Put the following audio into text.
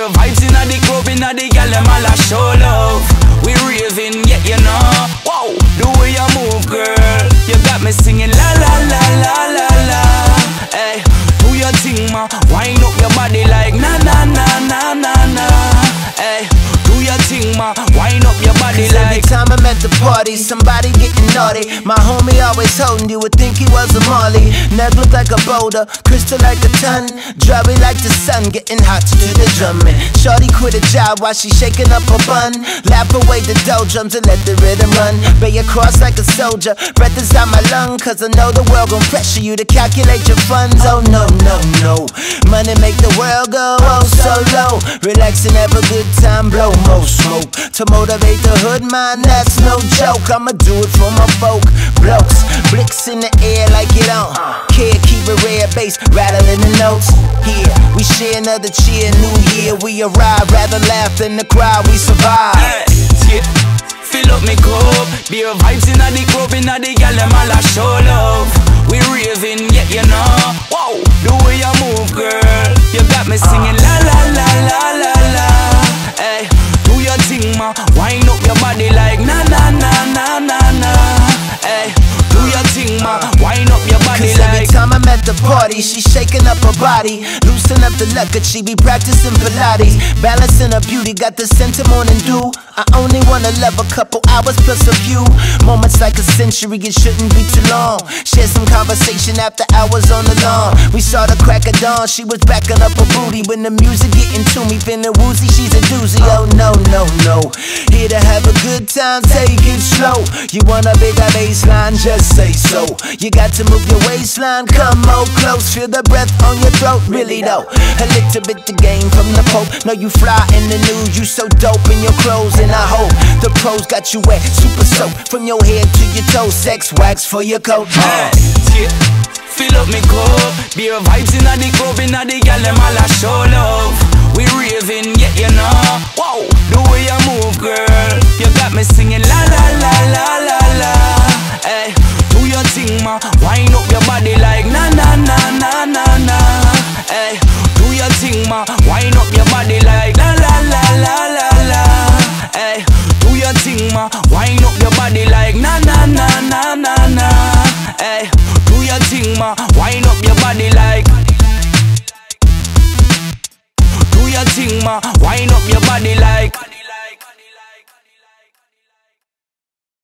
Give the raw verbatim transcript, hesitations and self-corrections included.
Beer vibes in the club, in the gal, them all a show love. We raving, yeah, you know. Wow, the way you move, girl, you got me singing la la la la la la. Hey, do your thing, ma. Wind up your body like na na na na na na. Hey, do your thing, ma. Wind up your body like. Every time I'm at the party, somebody getting naughty. My homie always holding, you would think he was a Marley. Neck look like a boulder, crystal like a ton. Dry like the sun, getting hot to the drumming. Shorty quit a job while she shaking up her bun. Laugh away the doldrums and let the rhythm run. Bay across like a soldier, breath is out my lung. Cause I know the world gon' pressure you to calculate your funds. Oh no, no, no. Money make the world go oh so low. Relax and have a good time, blow more smoke. To motivate the hood, man, that's no joke. I'ma do it for my folk. Blokes, blicks in the air like it on. Kid, keep it rare bass, rattling the notes. Here, we share another cheer, new year we arrive. Rather laugh than the crowd, we survive. Yeah, yeah. Fill up me cup. Beer vibes in the club, in the gal, them all a show love. We raving, yeah, you know. Wow, the way you move, girl, you got me singing la la la la la la. Hey, do your thing, ma. Wind up your body like na na na na na na. Hey, do your thing, ma. Wind up your body Cause like. every time I'm at the party, she shaking up her body, loosen up the luggage, she be practicing Pilates, balancing her beauty, got the scent of morning dew. I only wanna love a couple hours plus a few moments like a century, it shouldn't be too long. Share some conversation after hours on the lawn. We saw the crack of dawn, she was backing up her booty. When the music getting to me, feeling woozy, she's a doozy. Oh no, no, no. Here to have a good time, take it slow. You want a bigger baseline, just say so. You got to move your waistline, come more close. Feel the breath on your throat, really though. A little bit the game from the Pope. Know you fly in the news, you so dope in your clothes. And I hope the pros got you wet, super soap. From your head to your toes, sex wax for your coat. Hey, yeah. Fill up me cup. Beer vibes in the club, in the gal, them all a show love. We raving, yeah, you know. Wow, the way you move, girl, you got me singing la la la la la la. Hey, do your thing, ma. Wind up your body like na na na na na na. Hey, do your thing, ma. Wind up your body like la la la la la la. Hey, do your thing, ma. Wind up your body like.